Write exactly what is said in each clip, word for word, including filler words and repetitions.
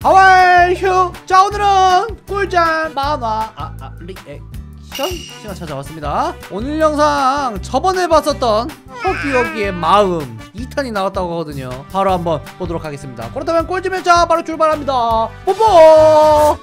하와이휴. 자, 오늘은 꿀잠 만화 아, 아, 리액션 시간 찾아왔습니다. 오늘 영상 저번에 봤었던 허기허기의 마음 이 탄이 나왔다고 하거든요. 바로 한번 보도록 하겠습니다. 그렇다면 꿀잼일자 바로 출발합니다. 뽀뽀.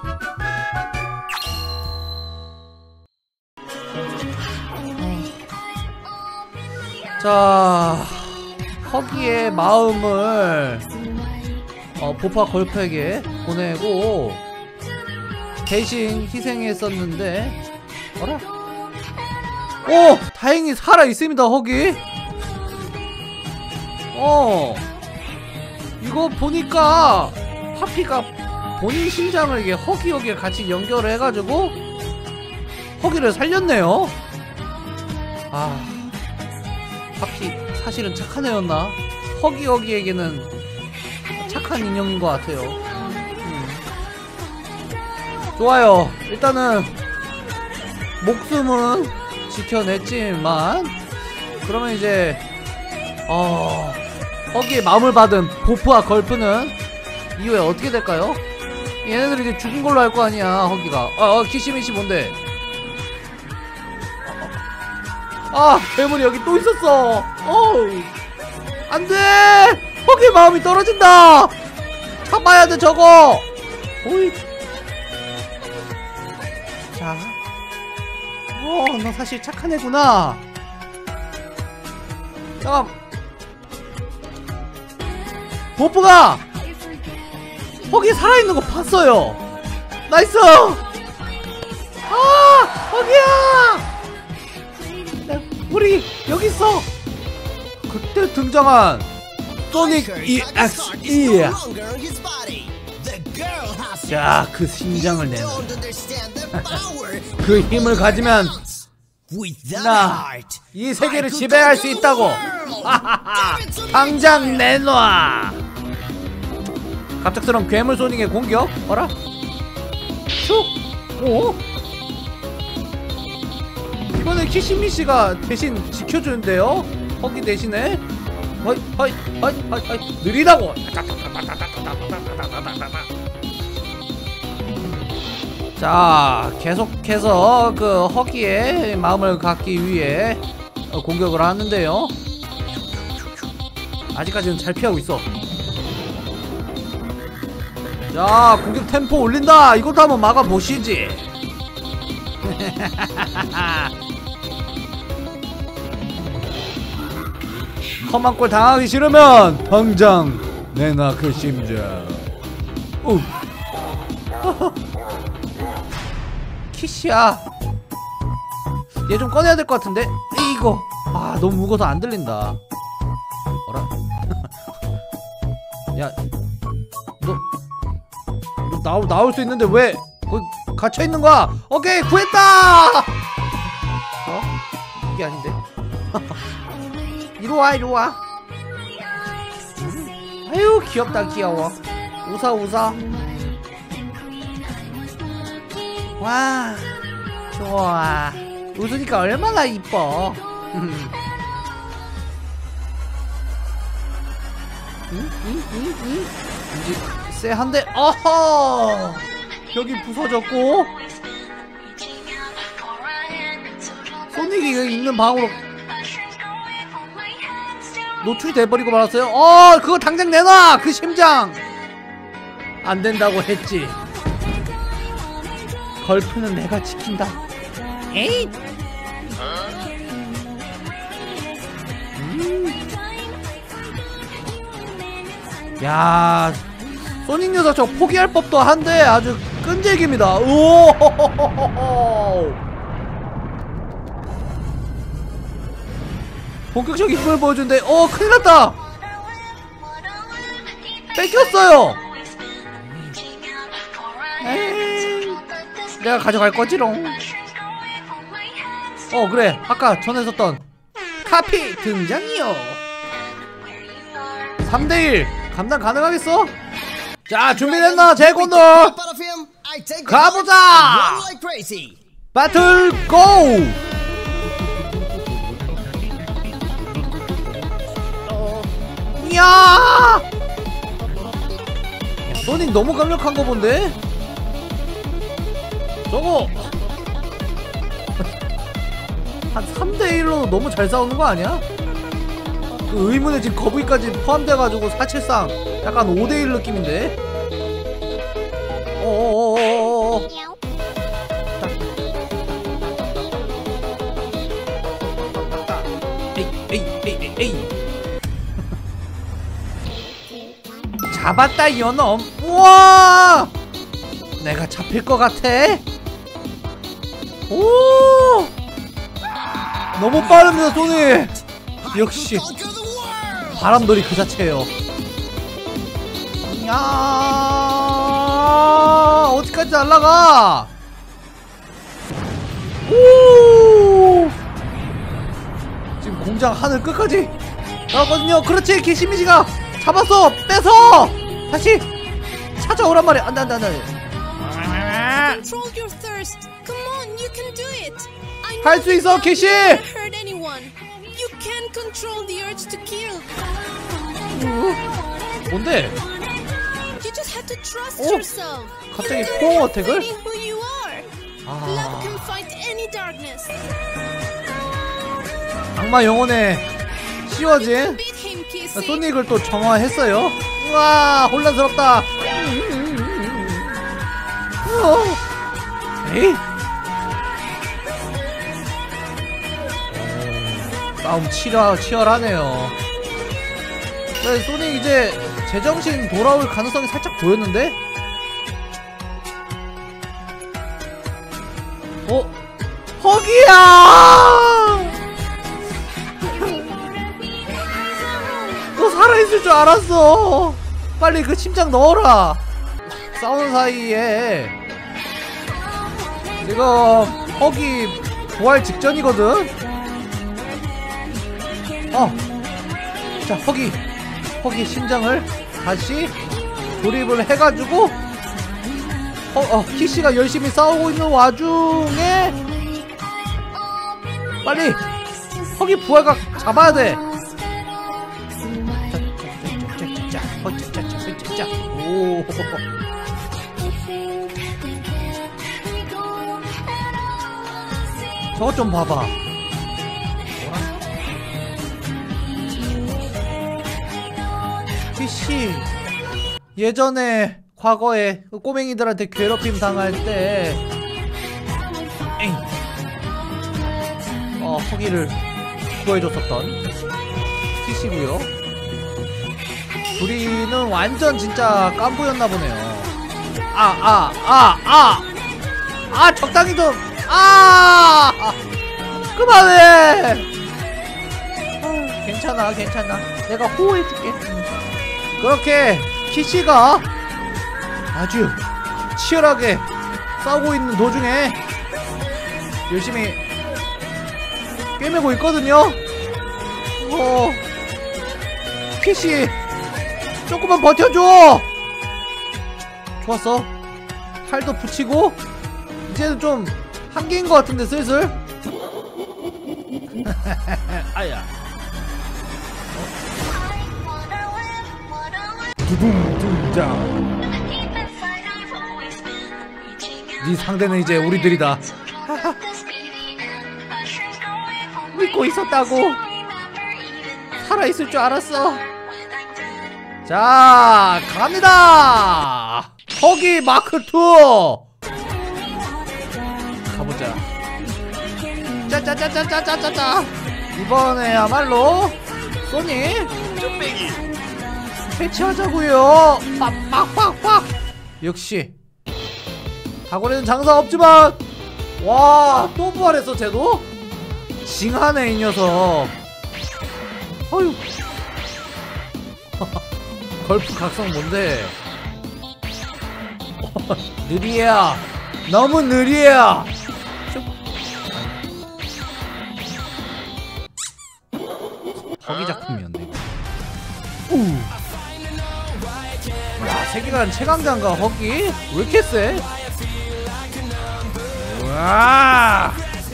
자, 허기의 마음을 어, 보파 걸프에게 보내고 대신 희생했었는데 어라? 오! 다행히 살아있습니다. 허기. 어 이거 보니까 파피가 본인 심장을 이게 허기허기에 같이 연결을 해가지고 허기를 살렸네요. 아, 파피 사실은 착한 애였나? 허기허기에게는 착한 인형인 것 같아요. 음. 좋아요. 일단은 목숨은 지켜냈지만 그러면 이제 어... 허기의 마음을 받은 보프와 걸프는 이후에 어떻게 될까요? 얘네들이 이제 죽은 걸로 알 거 아니야. 허기가 어, 어 키시미시 뭔데? 아, 괴물이 여기 또 있었어. 어우, 안돼. 허기의 마음이 떨어진다. 참아야 돼 저거. 오이. 자, 어, 너 사실 착한 애구나. 잠깐. 보프가 허기 살아있는 거 봤어요. 나이스. 아, 허기야. 우리 여기 있어. 그때 등장한 소닉 이엑스이. 자, 그 심장을 내놔. 그 힘을 가지면 나 이 세계를 지배할 수 있다고. 당장 내놔. 갑작스러운 괴물 소닉의 공격. 어라? 슉. 오? 이번엔 키시미씨가 대신 지켜주는데요? 허기 대신에? 허이 허이 허이 허이 허이 느리다고! 자, 계속해서 그 허기의 마음을 갖기 위해 공격을 하는데요. 아직까지는 잘 피하고 있어. 자, 공격 템포 올린다. 이것도 한번 막아보시지. 험한 꼴 당하기 싫으면 당장 내놔 그 심장. 오. 키시야, 얘 좀 꺼내야 될 것 같은데? 이거 아, 너무 무거워서 안 들린다. 어라? 야, 너, 너 나오, 나올 수 있는데 왜 거기 갇혀있는 거야? 오케이, 구했다! 어? 이게 아닌데? 이리와, 이리와. 아유, 귀엽다, 귀여워. 웃어, 웃어. 와, 좋아. 웃으니까 얼마나 이뻐. 응? 응? 응? 응? 이제 쎄한데. 어허! 벽이 부서졌고 소닉이 있는 방으로 노출이 돼버리고 말았어요. 어, 그거 당장 내놔! 그 심장! 안 된다고 했지. 걸프는 내가 지킨다. 에잇! 음. 야, 소닉 녀석 저 포기할 법도 한데 아주 끈질깁니다. 오! 본격적인 힘을 보여준대. 어, 큰일났다. 뺏겼어요. 에이, 내가 가져갈 거지롱. 어, 그래, 아까 전에 썼던 카피 등장이요. 삼 대 일 감당 가능하겠어? 자, 준비됐나 제군들? 가보자. 배틀 고! 야! 소닉 너무 강력한 거 본데? 저거 한 삼 대 일로 너무 잘 싸우는 거 아니야? 그 의문의 지금 거북이까지 포함돼가지고 사실상 약간 오 대 일 느낌인데? 어어어어어어. 에이 에이 에이 에이. 잡았다 연엄. 우와, 내가 잡힐 것 같아. 오, 너무 빠릅니다 소닉. 역시 바람돌이 그 자체예요. 야, 어디까지 날라가? 오, 지금 공장 하늘 끝까지 나왔거든요. 그렇지, 기시미지가 잡았어. 뺏어. 다시 찾아오란 말이야. 안돼 안돼 안돼. 할 수 있어 기시. 뭔데? 오, 갑자기 포옹 어택을? 아, 악마 영혼에 씌워진 소닉을 또 정화했어요. 우와, 혼란스럽다. 에이? 오, 싸움 치열, 치열하네요. 네, 소닉 이제 제정신 돌아올 가능성이 살짝 보였는데? 어? 허기야! 너 살아있을 줄 알았어. 빨리 그 심장 넣어라. 싸우는 사이에 지금 허기 부활 직전이거든. 어, 자, 허기 허기 심장을 다시 조립을 해가지고 어, 어, 키씨가 열심히 싸우고 있는 와중에 빨리 허기 부활각 잡아야 돼. 오, 저것 좀 봐봐. 키씨 예전에 과거에 그 꼬맹이들한테 괴롭힘 당할 때 에이, 어, 허기를 구해줬었던 키씨구요. 둘이는 완전 진짜 깐부였나 보네요. 아, 아, 아, 아, 아, 적당히 좀, 아, 아 그만해. 아, 괜찮아, 괜찮아. 내가 호호해줄게. 그렇게 키씨가 아주 치열하게 싸우고 있는 도중에 열심히 꿰매고 있거든요. 어, 키씨 조금만 버텨줘. 좋았어. 팔도 붙이고 이제는 좀 한계인 것 같은데 슬슬. 아야. 두둥둥장. 네 상대는 이제 우리들이다. 믿고 있었다고. 살아있을 줄 알았어. 자, 갑니다. 허기 마크 투 가보자. 짜짜짜짜짜짜짜. 이번에야말로 소닉 쭈빼기 해치하자고요. 빡빡빡빡. 역시 다고래는 장사 없지만, 와, 또 부활했어 쟤도? 징하네 이 녀석. 어휴. 걸프 각성 뭔데? 느리야, 너무 느리야. 허기 작품이었네. 우. 야, 세계관 최강자인가 허기? 왜 이렇게 세? 우와.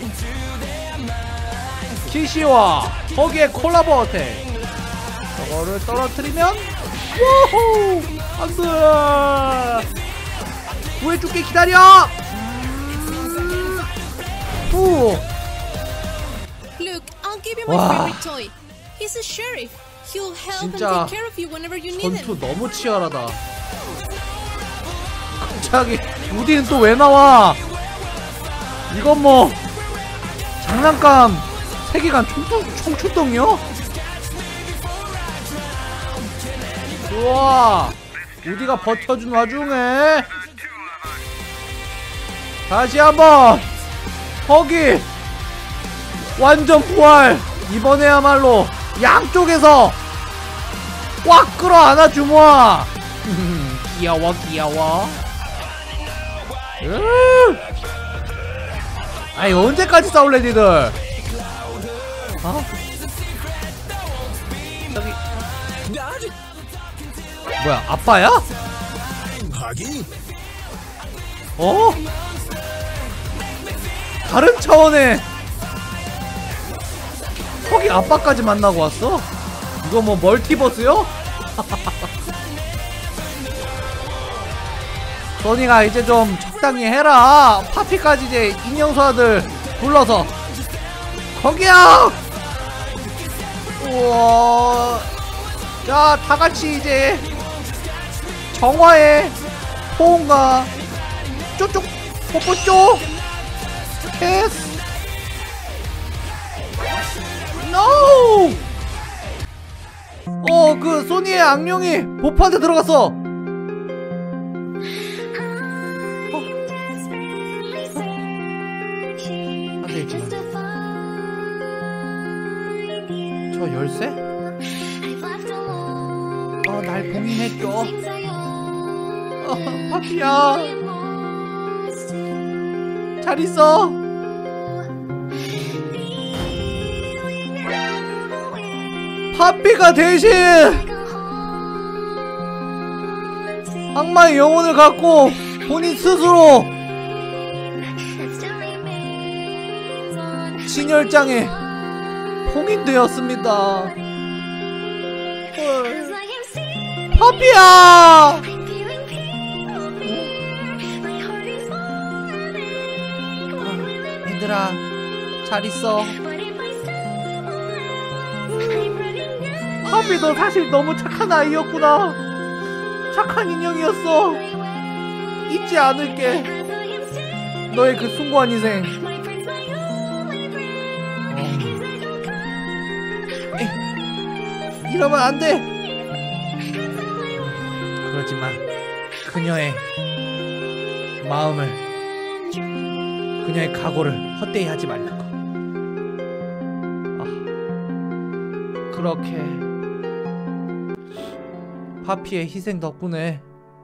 키시와 허기의 콜라보 어택. 저거를 떨어뜨리면 우후. 안돼. 구해줄게. 기다려. 후. Look, I'll give you my 와. favorite toy. He's a sheriff. He'll help and 진짜 take care of you whenever you need him. 전투 너무 치열하다. 갑자기 우디는 또 왜 나와? 이건 뭐 장난감 세계관 총총, 총출동이요? 우와, 우디가 버텨준 와중에 다시 한번 거기 완전 부활. 이번에야말로 양쪽에서 꽉 끌어안아 주모아. 귀여워 귀여워. 으 아니 언제까지 싸울래 니들. 어? 저기 뭐야 아빠야? 어? 다른 차원의 거기 아빠까지 만나고 왔어? 이거 뭐 멀티버스요? 소니가 이제 좀 적당히 해라. 파피까지 이제 인형수아들 불러서 거기야. 우와. 자 다같이 이제 정화의 포옹과 쪼쪽 뽀뽀쪼 캐스 노. 어 그 소니의 악령이 보프한테 들어갔어. 저 열쇠? 어, 날 봉인해줘. 어, 파피야. 잘 있어. 파피가 대신 악마의 영혼을 갖고 본인 스스로 진열장에 봉인되었습니다. 헐. 파피야! 어, 얘들아 잘 있어. 파피 너 사실 너무 착한 아이였구나. 착한 인형이었어. 잊지 않을게. 너의 그 숭고한 인생. 이러면 안 돼. 그러지만 그녀의 마음을, 그녀의 각오를 헛되이 하지 말라고. 아, 그렇게 파피의 희생 덕분에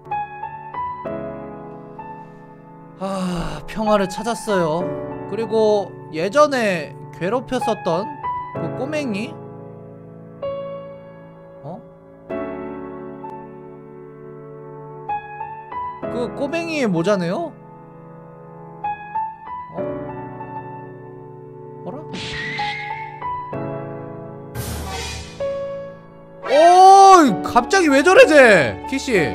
아, 평화를 찾았어요. 그리고 예전에 괴롭혔었던 그 꼬맹이, 어? 그 꼬맹이의 모자네요? 어? 어라? 오! 갑자기 왜 저래 쟤! 키씨!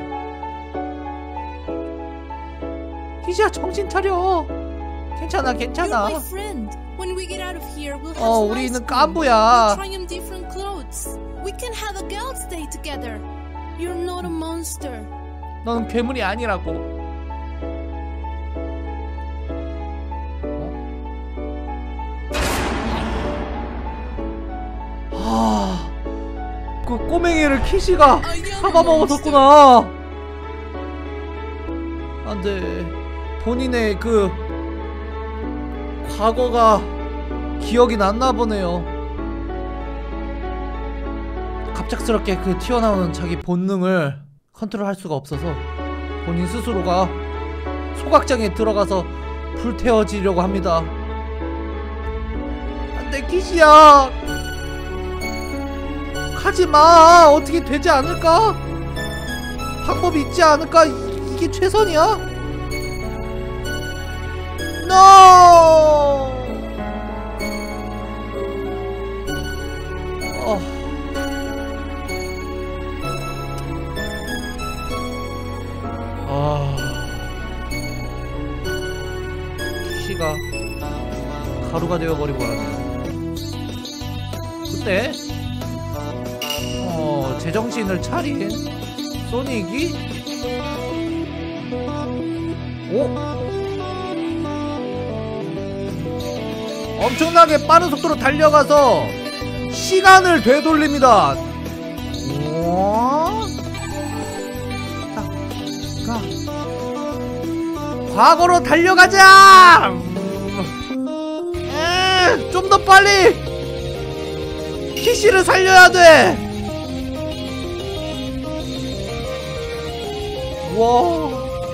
키씨야 정신 차려! 괜찮아 괜찮아. 어 우리는 깐부야. 너는 괴물이 아니라고. 어? 아, 그 꼬맹이를 키시가 잡아먹었었구나. 안돼. 본인의 그 과거가 기억이 났나 보네요. 갑작스럽게 그 튀어나오는 자기 본능을 컨트롤할 수가 없어서 본인 스스로가 소각장에 들어가서 불태워지려고 합니다. 안돼 키시야, 가지마. 어떻게 되지 않을까? 방법이 있지 않을까? 이, 이게 최선이야? NO! 어. 소니가 가루가 되어버리고 말았네요. 그때 어 제정신을 차린 소닉이 오? 엄청나게 빠른 속도로 달려가서 시간을 되돌립니다. 오? 자, 가. 과거로 달려가자. 좀 더 빨리 키시를 살려야 돼. 와.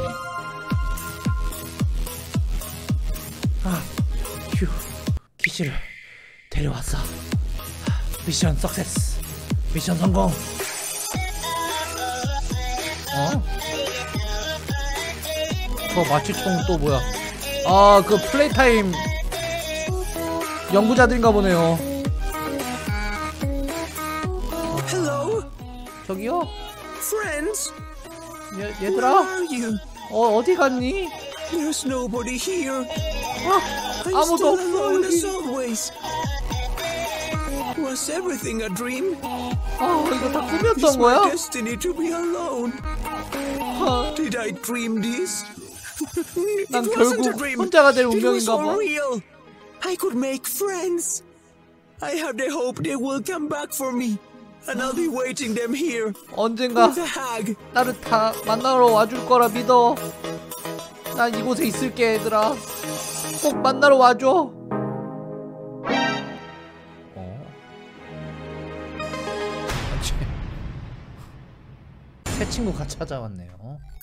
아, 휴. 키시를 데려왔어. 미션 석세스. 미션 성공. 어? 저 마취총 또 뭐야? 아, 그 플레이타임 연구자들인가 보네요. Hello, 저기요? friends. 얘, Where 얘들아? are you? 어, 어디 갔니? There's nobody here. 아, I'm 아무도 still 없어. alone as 여기. always. Was everything a dream? 아, 이거 다 It's 꿈이었던 my 거야? destiny to be alone. 아, Did I dream this? It 난 wasn't a 결국 dream. 혼자가 될 It was 운명인가 all 봐. real. I could make friends. I have the hope they will come back for me, and I'll be waiting them here 언젠가 with a hag. 나를 다 만나러 와줄 거라 믿어. 난 이곳에 있을게, 얘들아. 꼭 만나러 와줘. 어? 새 친구가 찾아왔네요.